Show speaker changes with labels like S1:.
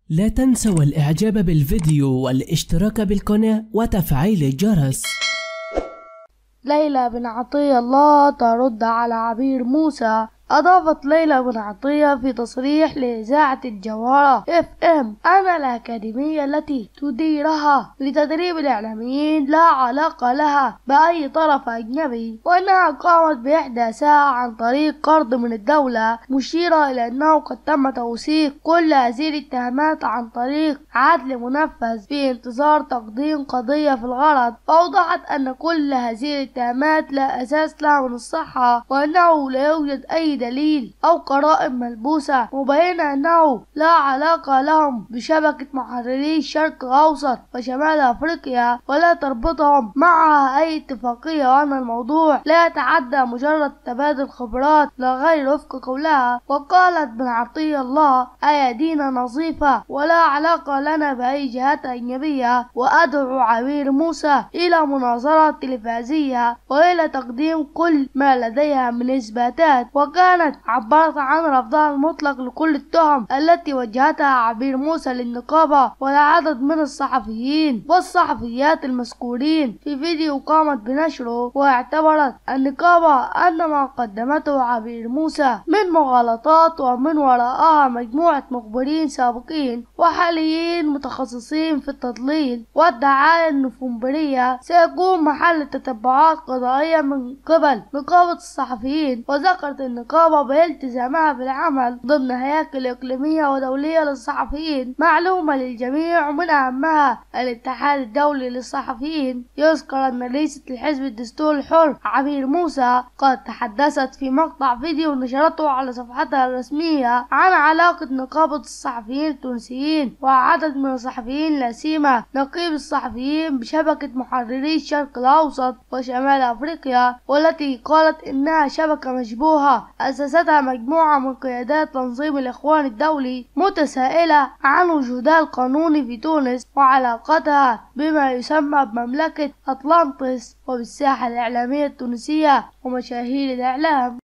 S1: لا تنسوا الإعجاب بالفيديو والاشتراك بالقناة وتفعيل الجرس.
S2: ليلى بن عطية الله ترد على عبير موسى. أضافت ليلى بن عطية في تصريح لإذاعة الجوهرة FM أن الأكاديمية التي تديرها لتدريب الإعلاميين لا علاقة لها بأي طرف أجنبي، وأنها قامت بإحداثها عن طريق قرض من الدولة، مشيرة إلى أنه قد تم توثيق كل هذه الاتهامات عن طريق عدل منفذ في انتظار تقديم قضية في الغرض. وأوضحت أن كل هذه الاتهامات لا أساس لها من الصحة، وأنه لا يوجد أي دليل أو قرائن ملبوسة، مبينة أنه لا علاقة لهم بشبكة محرري الشرق الأوسط وشمال أفريقيا، ولا تربطهم معها أي اتفاقية، وأن الموضوع لا يتعدى مجرد تبادل خبرات لا غير وفق قولها. وقالت بن عطية الله: أيدينا نظيفة ولا علاقة لنا بأي جهات أجنبية، وأدعو عبير موسى إلى مناظرة تلفزيونية وإلى تقديم كل ما لديها من إثباتات. وكانت عبرت عن رفضها المطلق لكل التهم التي وجهتها عبير موسى للنقابة والعدد من الصحفيين والصحفيات المذكورين في فيديو قامت بنشره. واعتبرت النقابة أن ما قدمته عبير موسى من مغالطات، ومن وراءها مجموعة مخبرين سابقين وحاليين متخصصين في التضليل والدعاية النفوذية سيكون محل تتبعات قضائية من قبل نقابة الصحفيين. وذكرت النقابة بالتزامها بالعمل ضمن هياكل إقليمية ودولية للصحفيين معلومة للجميع، ومن أهمها الاتحاد الدولي للصحفيين. يذكر أن رئيسة الحزب الدستوري الحر عبير موسى قد تحدثت في مقطع فيديو نشرته على صفحتها الرسمية عن علاقة نقابة الصحفيين التونسيين وعدد من الصحفيين لا سيما نقيب الصحفيين بشبكة محرري الشرق الأوسط وشمال أفريقيا، والتي قالت إنها شبكة مشبوهة أسستها مجموعة من قيادات تنظيم الإخوان الدولي، متسائلة عن وجودها القانوني في تونس وعلاقتها بما يسمى بمملكة أطلانطس وبالساحة الإعلامية التونسية ومشاهير الإعلام.